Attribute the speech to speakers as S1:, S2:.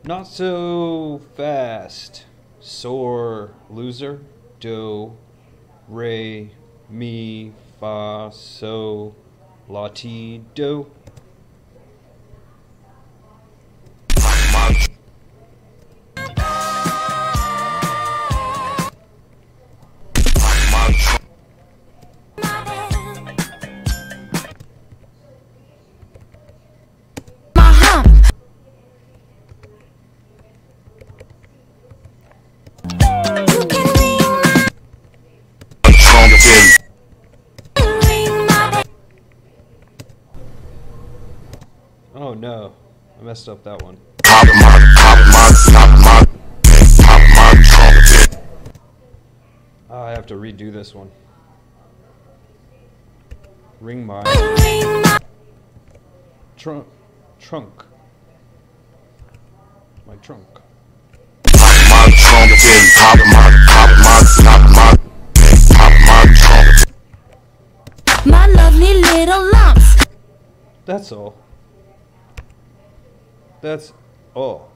S1: Not so fast. Sore loser. Do, re, mi, fa, so, la, ti, do. Oh no, I messed up that one. I have to redo this one. Ring my trunk. My trunk.
S2: My lovely little lumps.
S1: That's all. That's all.